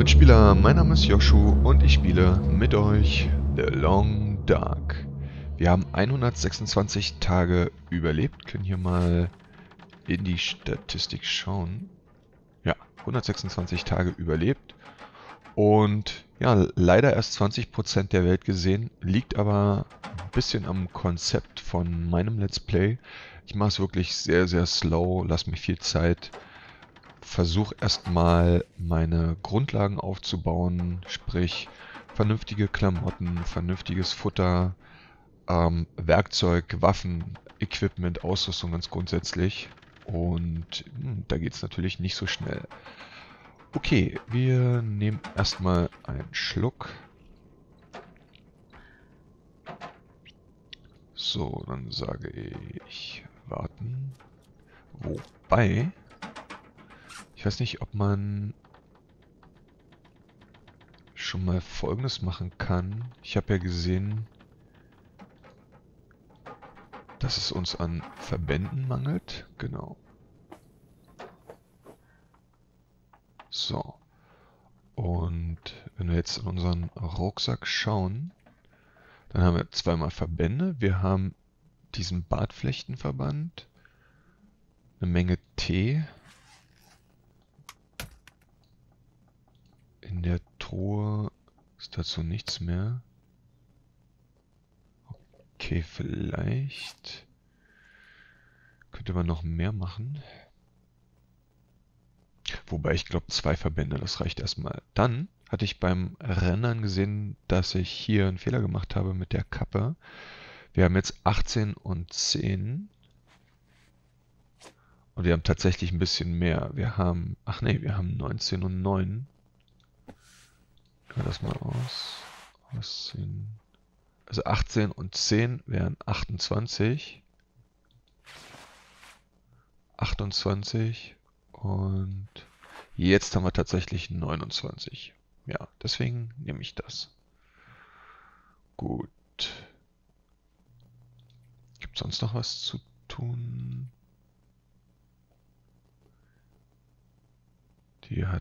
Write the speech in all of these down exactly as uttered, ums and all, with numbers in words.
Mitspieler, mein Name ist Joshu und ich spiele mit euch The Long Dark. Wir haben hundertsechsundzwanzig Tage überlebt, können hier mal in die Statistik schauen. Ja, hundertsechsundzwanzig Tage überlebt und ja, leider erst zwanzig Prozent der Welt gesehen, liegt aber ein bisschen am Konzept von meinem Let's Play. Ich mache es wirklich sehr, sehr slow, lasse mir viel Zeit. Versuche erstmal meine Grundlagen aufzubauen, sprich vernünftige Klamotten, vernünftiges Futter, ähm, Werkzeug, Waffen, Equipment, Ausrüstung ganz grundsätzlich. Und hm, da geht es natürlich nicht so schnell. Okay, wir nehmen erstmal einen Schluck. So, dann sage ich warten. Wobei, ich weiß nicht, ob man schon mal Folgendes machen kann. Ich habe ja gesehen, dass es uns an Verbänden mangelt. Genau. So. Und wenn wir jetzt in unseren Rucksack schauen, dann haben wir zweimal Verbände. Wir haben diesen Bartflechtenverband, eine Menge Tee. In der Truhe ist dazu nichts mehr. Okay, vielleicht könnte man noch mehr machen. Wobei ich glaube, zwei Verbände, das reicht erstmal. Dann hatte ich beim Rendern gesehen, dass ich hier einen Fehler gemacht habe mit der Kappe. Wir haben jetzt achtzehn und zehn. Und wir haben tatsächlich ein bisschen mehr. Wir haben, ach nee, wir haben neunzehn und neun. Können wir das mal aus. Aussehen. Also achtzehn und zehn wären achtundzwanzig. achtundzwanzig. Und jetzt haben wir tatsächlich neunundzwanzig. Ja, deswegen nehme ich das. Gut. Gibt es sonst noch was zu tun? Die hat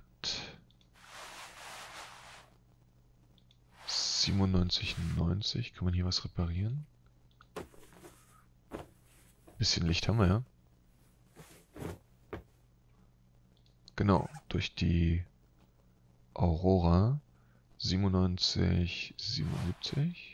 siebenundneunzig, neunzig. Kann man hier was reparieren? Bisschen Licht haben wir ja. Genau, durch die Aurora siebenundneunzig, siebenundsiebzig.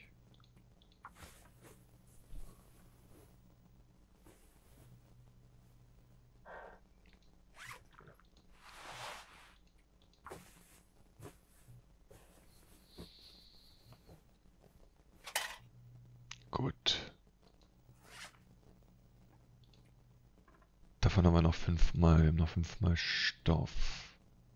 Gut. Davon haben wir noch fünfmal. Wir haben noch fünfmal Stoff.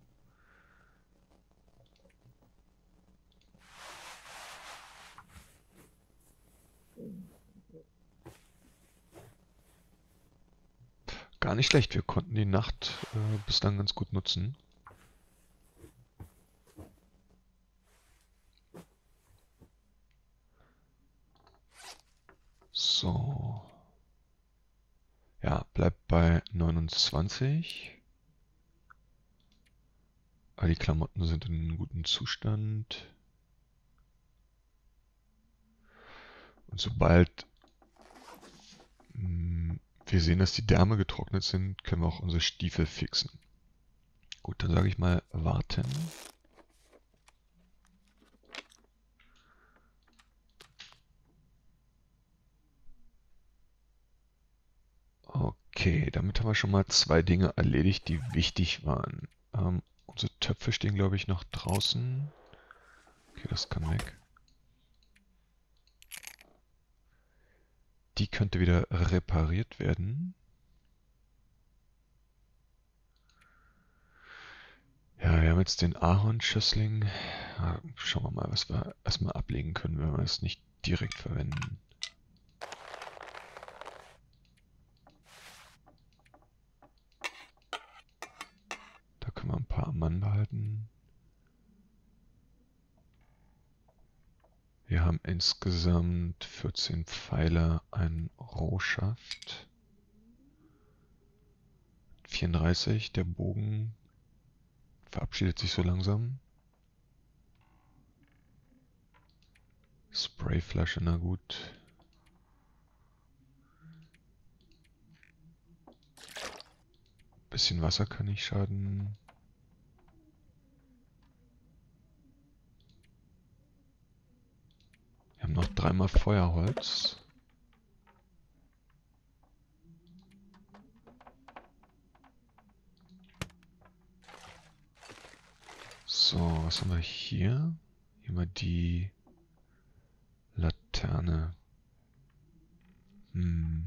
Gar nicht schlecht. Wir konnten die Nacht äh, bislang ganz gut nutzen. So. Ja, bleibt bei neunundzwanzig. All die Klamotten sind in gutem Zustand. Und sobald mh, wir sehen, dass die Därme getrocknet sind, können wir auch unsere Stiefel fixen. Gut, dann sage ich mal warten. Okay, damit haben wir schon mal zwei Dinge erledigt, die wichtig waren. Ähm, unsere Töpfe stehen, glaube ich, noch draußen. Okay, das kann weg. Die könnte wieder repariert werden. Ja, wir haben jetzt den Ahornschössling. Ja, schauen wir mal, was wir erstmal ablegen können, wenn wir es nicht direkt verwenden. Da können wir ein paar am Mann behalten. Wir haben insgesamt vierzehn Pfeile, ein Rohschaft. vierunddreißig, der Bogen verabschiedet sich so langsam. Sprayflasche, na gut. Bisschen Wasser kann nicht schaden. Wir haben noch dreimal Feuerholz. So, was haben wir hier? Hier mal die Laterne. Hm.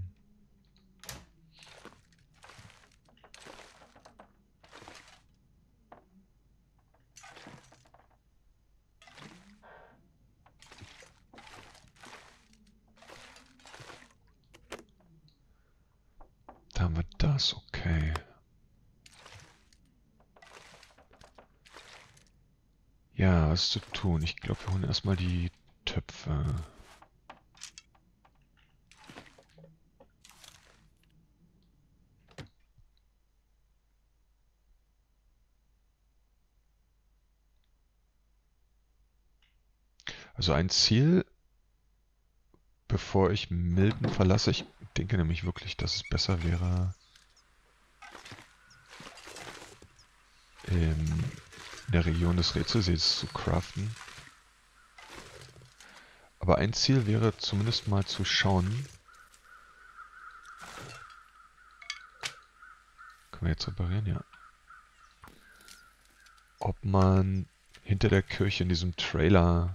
Da haben wir das, okay. Ja, was zu tun? Ich glaube, wir holen erstmal die Töpfe. Also ein Ziel, bevor ich Milton verlasse, ich denke nämlich wirklich, dass es besser wäre, in der Region des Rätselsees zu craften. Aber ein Ziel wäre zumindest mal zu schauen. Können wir jetzt reparieren? Ja. Ob man hinter der Kirche in diesem Trailer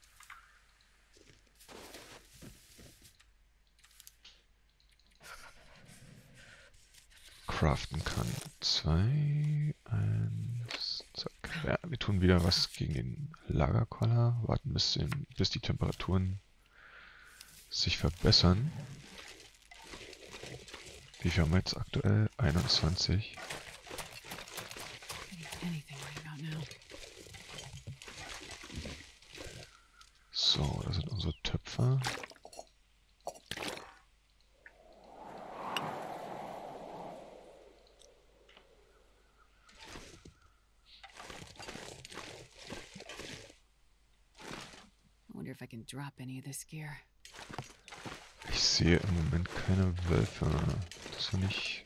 craften kann. Zwei, eins, zack. Ja, wir tun wieder was gegen den Lagerkoller. Warten bis, den, bis die Temperaturen sich verbessern. Wie viel haben wir jetzt aktuell? einundzwanzig. So, das sind unsere Töpfer. Ich sehe im Moment keine Wölfe. Das ist ja nicht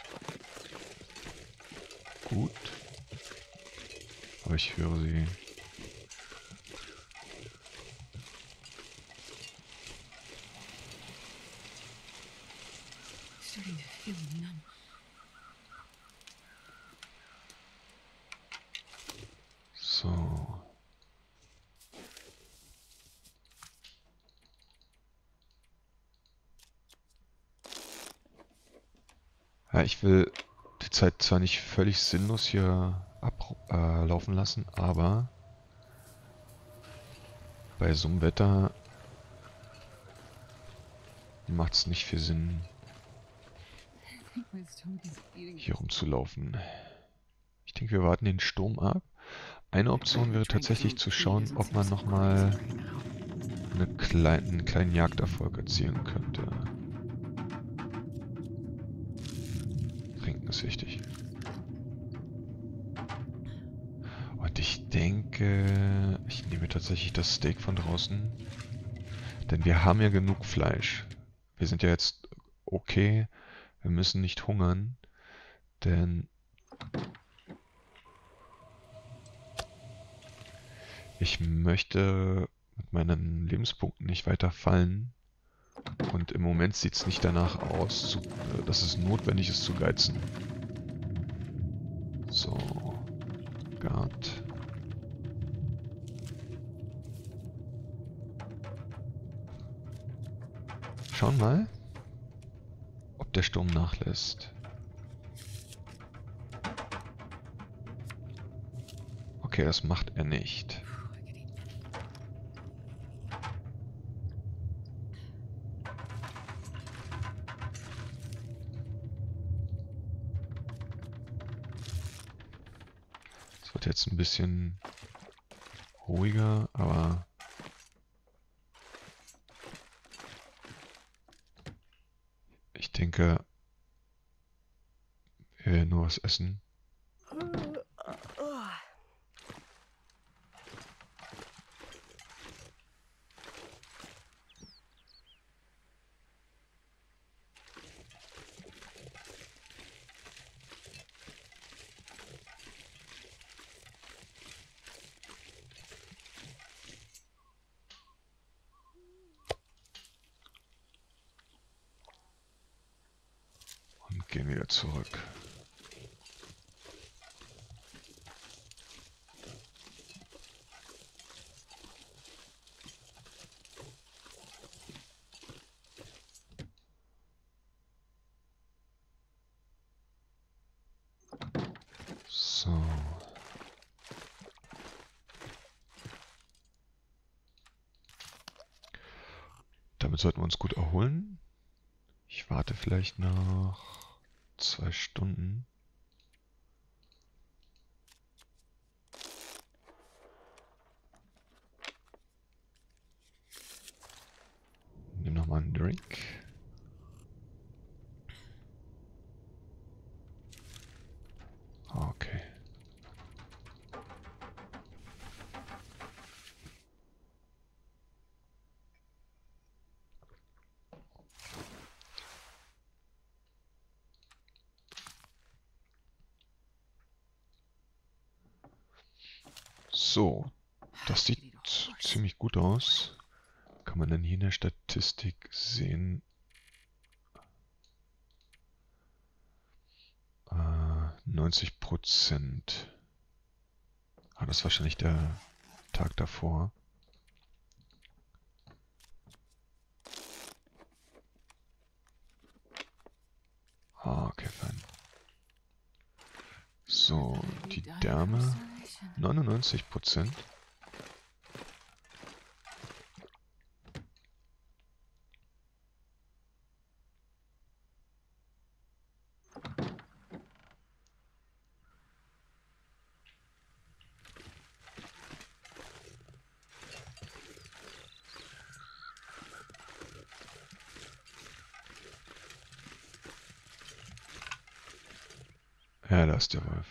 gut. Aber ich höre sie. So. Ja, ich will die Zeit zwar nicht völlig sinnlos hier ablaufen äh, lassen, aber bei so einem Wetter macht es nicht viel Sinn, hier rumzulaufen. Ich denke, wir warten den Sturm ab. Eine Option wäre tatsächlich zu schauen, ob man nochmal eine klein, einen kleinen Jagderfolg erzielen könnte. Trinken ist wichtig. Und ich denke, ich nehme tatsächlich das Steak von draußen. Denn wir haben ja genug Fleisch. Wir sind ja jetzt okay. Wir müssen nicht hungern. Denn ich möchte mit meinen Lebenspunkten nicht weiter fallen. Und im Moment sieht es nicht danach aus, zu, dass es notwendig ist zu geizen. So. Guard. Schauen mal, ob der Sturm nachlässt. Okay, das macht er nicht. Es wird jetzt ein bisschen ruhiger, aber ich denke, wir werden nur was essen. gehen wieder zurück. So. Damit sollten wir uns gut erholen. Ich warte vielleicht noch zwei Stunden. Nimm noch mal einen Drink. Okay. So, das sieht ziemlich gut aus. Kann man denn hier in der Statistik sehen? Äh, neunzig Prozent. Ah, das ist wahrscheinlich der Tag davor. Ah, okay, fein. So, die Därme. neunundneunzig Prozent. Ja, da ist der Wolf.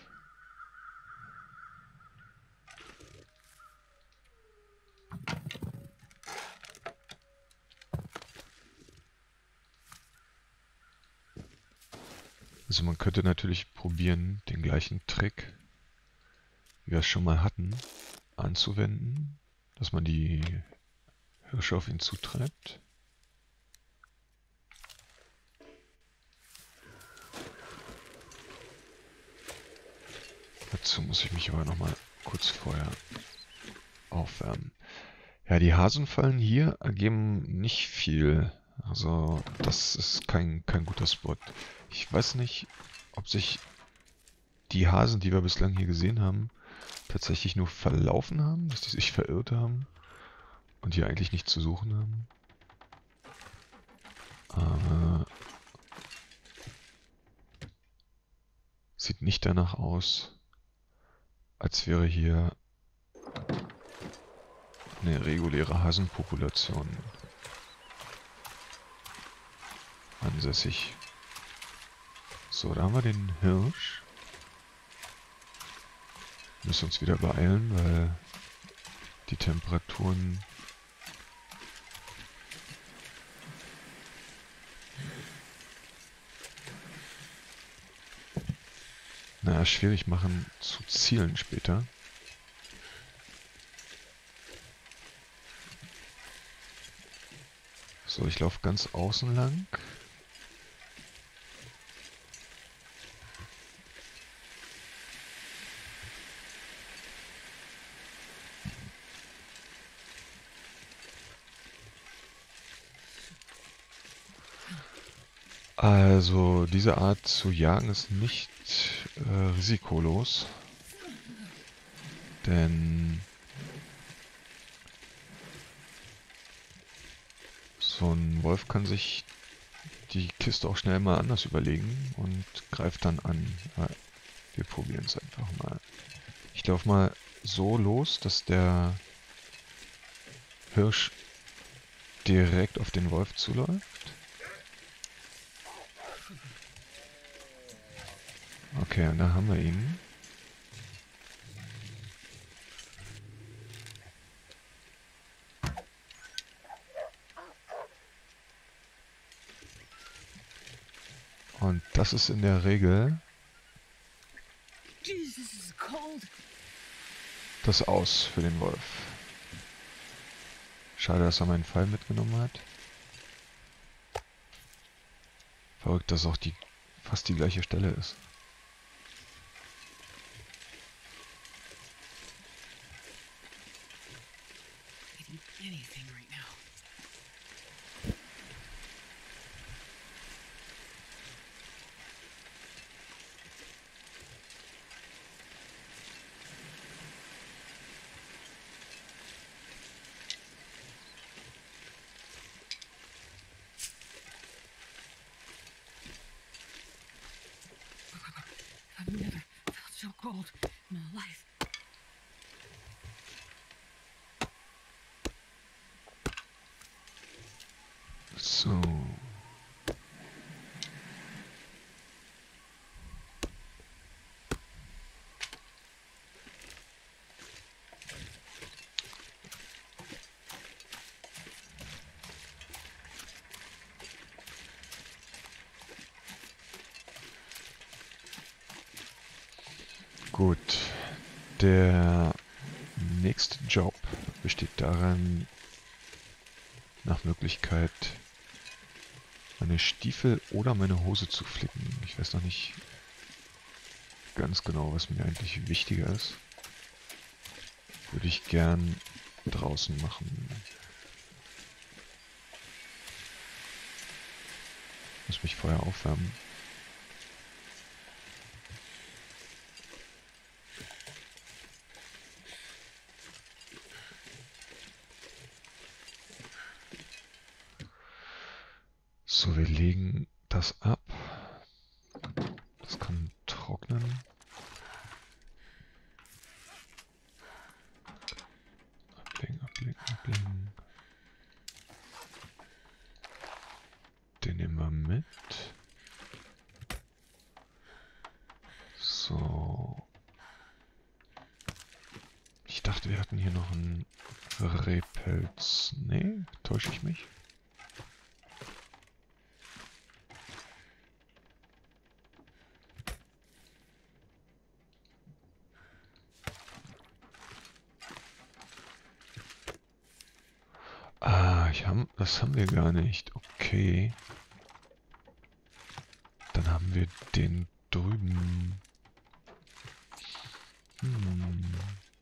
Also man könnte natürlich probieren, den gleichen Trick, wie wir es schon mal hatten, anzuwenden, dass man die Hirsche auf ihn zutreibt. Dazu muss ich mich aber nochmal kurz vorher aufwärmen. Ja, die Hasenfallen hier ergeben nicht viel. Also das ist kein, kein guter Spot. Ich weiß nicht, ob sich die Hasen, die wir bislang hier gesehen haben, tatsächlich nur verlaufen haben, dass die sich verirrt haben und hier eigentlich nichts zu suchen haben. Aber sieht nicht danach aus, als wäre hier eine reguläre Hasenpopulation ansässig. So, da haben wir den Hirsch. Müssen uns wieder beeilen, weil die Temperaturen naja, schwierig machen zu zielen später. So, ich laufe ganz außen lang. Also, diese Art zu jagen ist nicht äh, risikolos, denn so ein Wolf kann sich die Kiste auch schnell mal anders überlegen und greift dann an. Ja, wir probieren es einfach mal. Ich laufe mal so los, dass der Hirsch direkt auf den Wolf zuläuft. Okay, und da haben wir ihn. Und das ist in der Regel das Aus für den Wolf. Schade, dass er meinen Pfeil mitgenommen hat. Verrückt, dass auch die fast die gleiche Stelle ist. I've never felt so cold in my life. So. Gut. Der nächste Job besteht darin, nach Möglichkeit meine Stiefel oder meine Hose zu flicken. Ich weiß noch nicht ganz genau, was mir eigentlich wichtiger ist. Würde ich gern draußen machen. Muss mich vorher aufwärmen. So, wir legen das ab. Das kann trocknen. Ablegen, ablegen, ablegen. Den nehmen wir mit. So. Ich dachte, wir hatten hier noch einen Rehpelz. Nee, täusche ich mich? Ah, ich hab, das haben wir gar nicht. Okay. Dann haben wir den drüben. Hm.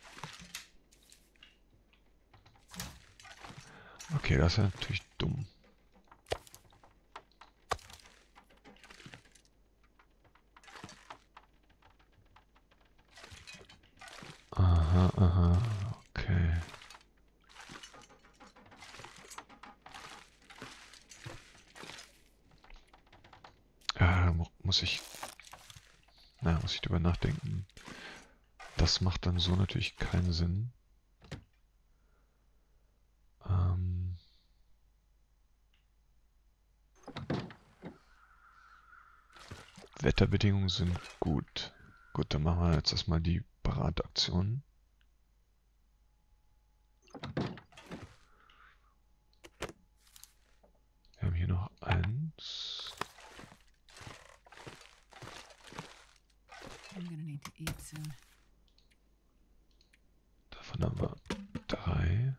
Okay, das ist ja natürlich dumm. Aha, aha, okay. Ja, mu- muss ich... Na, muss ich drüber nachdenken. Das macht dann so natürlich keinen Sinn. Ähm... Wetterbedingungen sind gut. Gut, dann machen wir jetzt erstmal die Berataktion. Wir haben hier noch eins. I'm gonna need to eat soon. Davon haben wir drei.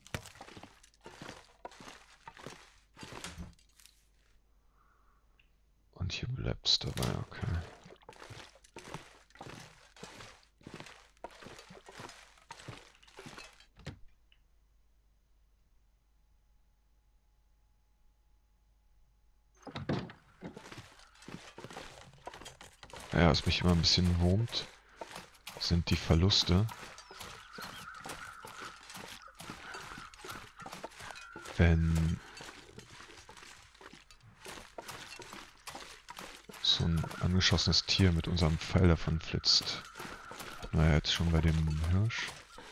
Und hier bleibt's dabei, okay. Ja, was mich immer ein bisschen wurmt, sind die Verluste. Wenn so ein angeschossenes Tier mit unserem Pfeil davon flitzt. Hatten wir ja jetzt schon bei dem Hirsch.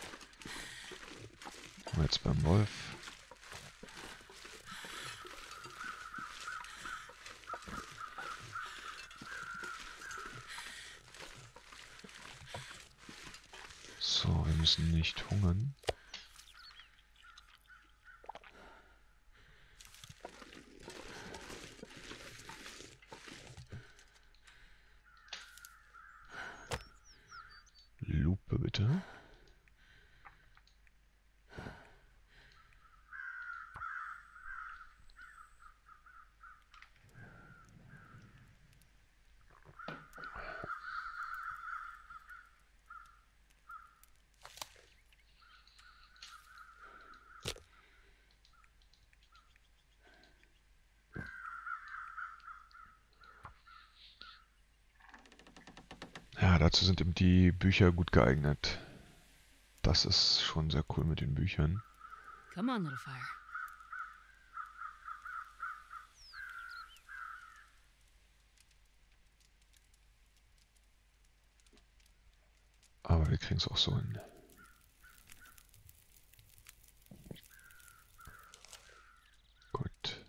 Und jetzt beim Wolf. So, wir müssen nicht hungern. Lupe bitte. Ja, dazu sind eben die Bücher gut geeignet. Das ist schon sehr cool mit den Büchern. Come on, little fire. Aber wir kriegen es auch so hin. Gut.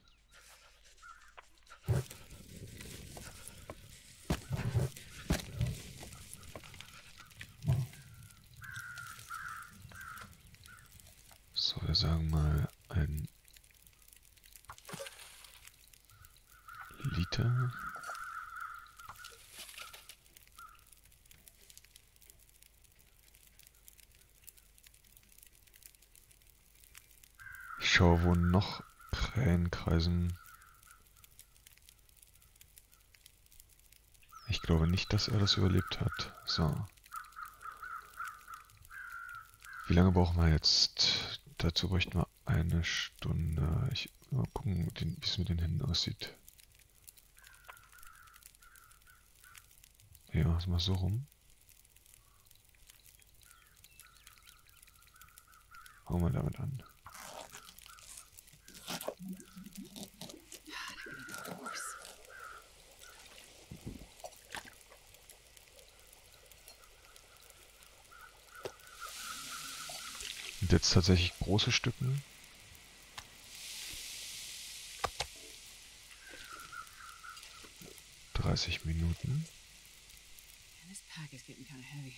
So, wir sagen mal ein Liter. Ich schaue, wo noch Krähen kreisen. Ich glaube nicht, dass er das überlebt hat. So. Wie lange brauchen wir jetzt? Dazu bräuchten wir eine Stunde. Ich mal gucken, wie es mit den Händen aussieht. Ja, machen wir so rum. Fangen wir damit an. Und jetzt tatsächlich große Stücken. dreißig Minuten. Man, this pack is getting kind of heavy.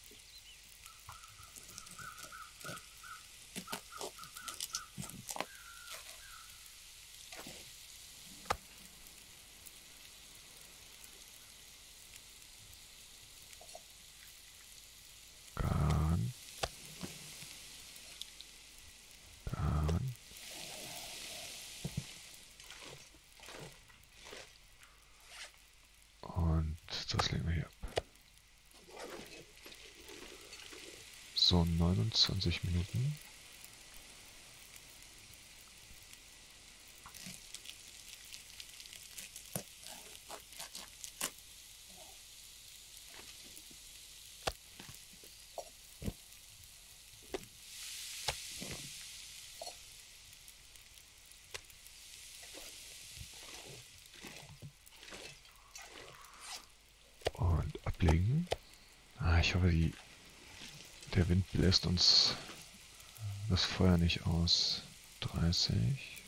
Garn. Garn. Und das legen wir hier ab. So, neunundzwanzig Minuten. Und ablegen. Ah, ich hoffe, die, der Wind bläst uns das Feuer nicht aus. dreißig.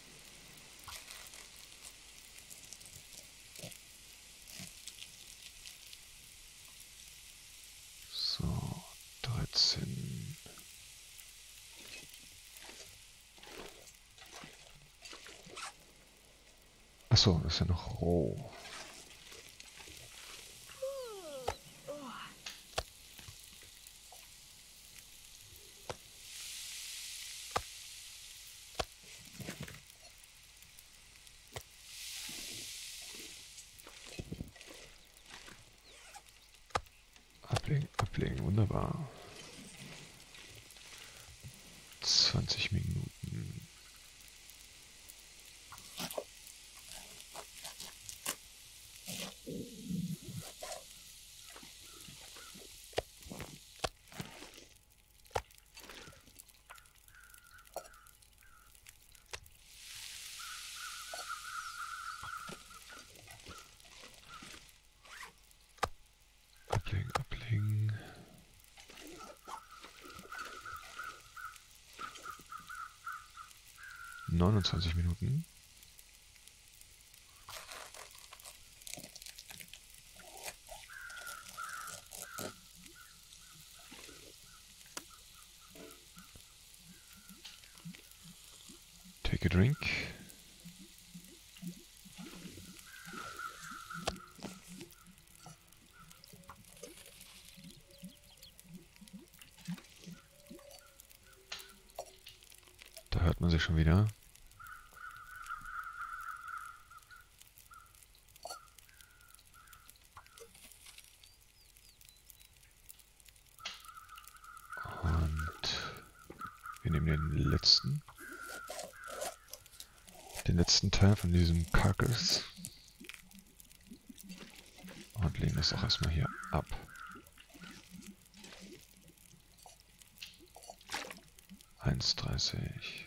So, dreizehn. Achso, das ist ja noch roh. Ablegen, ablegen, wunderbar. zwanzig Minuten. Ablegen, ablegen. neunundzwanzig Minuten. Take a drink. Da hört man sie schon wieder. Wir nehmen den letzten. Den letzten Teil von diesem Carcass. Und legen das auch erstmal hier ab. eins dreißig.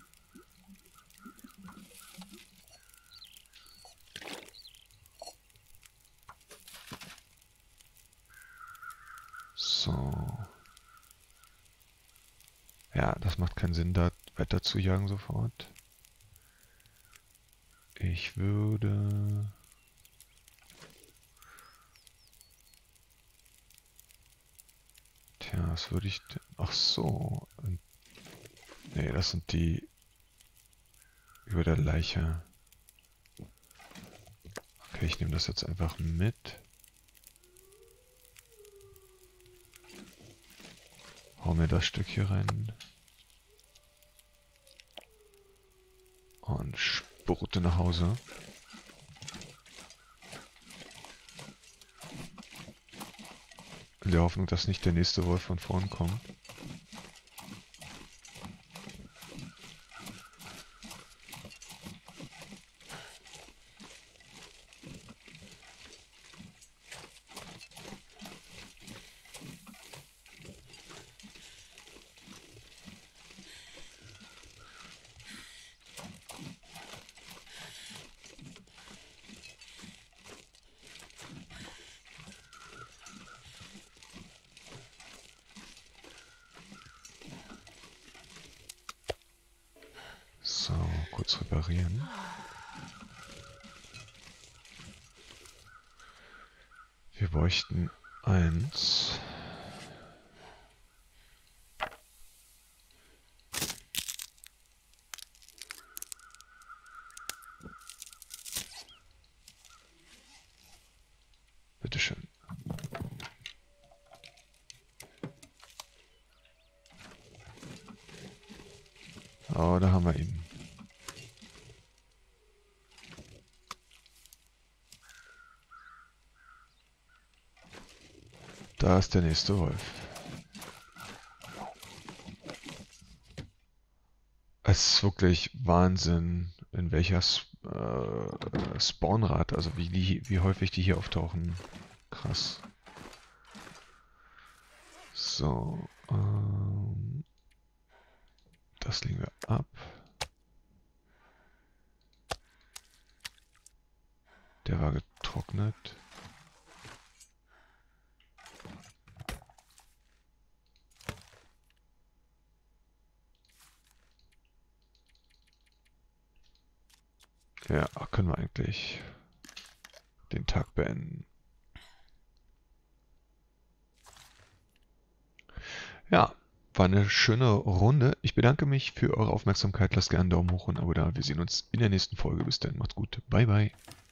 So. Ja, das macht keinen Sinn, da weiter zu jagen sofort. Ich würde... Tja, was würde ich denn... Ach so. Nee, das sind die über der Leiche. Okay, ich nehme das jetzt einfach mit. Hau mir das Stück hier rein. Und spurte nach Hause. In der Hoffnung, dass nicht der nächste Wolf von vorn kommt. So, kurz reparieren. Wir bräuchten eins. Bitteschön. Oh, da haben wir ihn. Da ist der nächste Wolf. Es ist wirklich Wahnsinn, in welcher äh, Spawnrate, also wie, die, wie häufig die hier auftauchen. Krass. So. Ähm, das legen wir ab. Der war getrocknet. Ja, können wir eigentlich den Tag beenden. Ja, war eine schöne Runde. Ich bedanke mich für eure Aufmerksamkeit. Lasst gerne einen Daumen hoch und ein Abo da. Wir sehen uns in der nächsten Folge. Bis dann, macht's gut. Bye, bye.